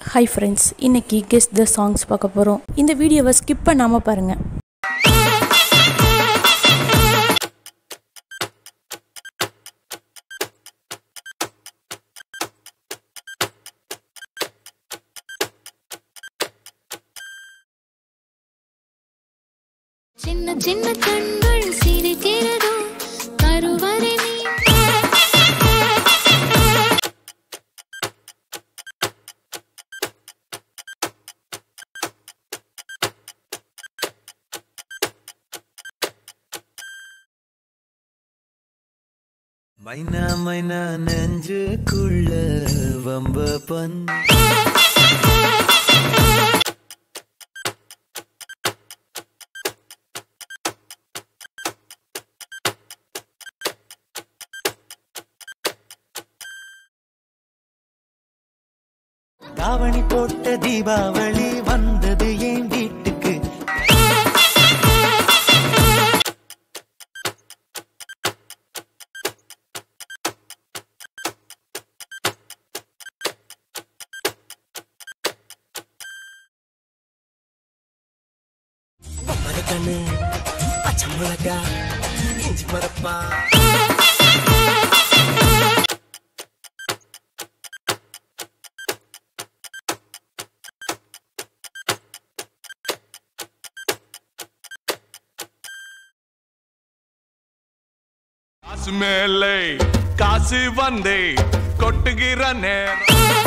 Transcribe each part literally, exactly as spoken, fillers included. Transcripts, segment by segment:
Hi friends, இன்னைக்கு guess the songs பார்க்க போறோம். இந்த வீடியோவை ஸ்கிப் பண்ணாம பாருங்க. சின்ன சின்ன கண்கள் சிரிக்கிறதோ கருவறை நீ மைனா மைனா நெஞ்சுக்குள்ள வம்ப பன் தாவணி போட்ட தீபாவளி வந்தது என் வீட்டுக்கு மரக்கண்ணு பச்சை மிளகா இஞ்சி மரப்பா காசு மேலே காசு வந்தே கொட்டுகிற நேரம்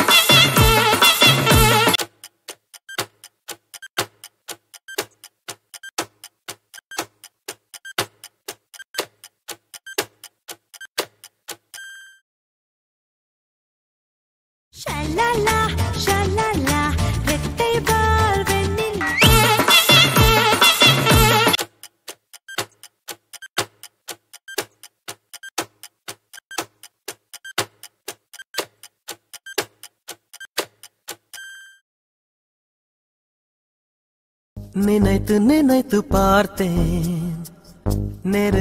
ஷலலா ஷலலா ரெட்டை பால் வெண்ணில் நினைத்து நினைத்து பார்த்தேன் நெரு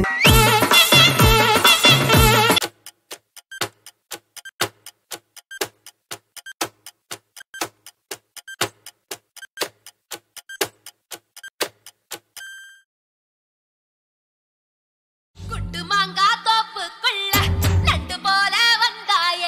குட்டு மாங்கா தோப்புக்குள்ள நண்டு போல வந்தாயே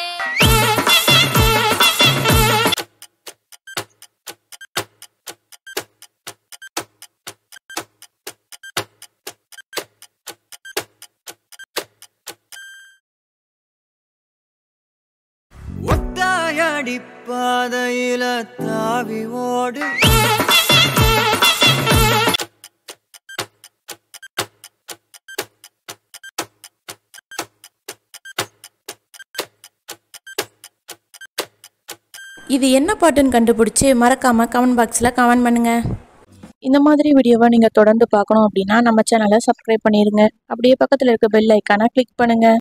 ஒத்தாயடி பாதையில தாவி ஓடு இது என்ன பாட்டுன்னு கண்டுபிடிச்சு மறக்காம கமெண்ட் பாக்ஸ்ல கமெண்ட் பண்ணுங்க. இந்த மாதிரி வீடியோவை நீங்க தொடர்ந்து பார்க்கணும் அப்படின்னா நம்ம சேனலை சப்ஸ்கிரைப் பண்ணிருங்க. அப்படியே பக்கத்துல இருக்க பெல் ஐக்கானை கிளிக் பண்ணுங்க.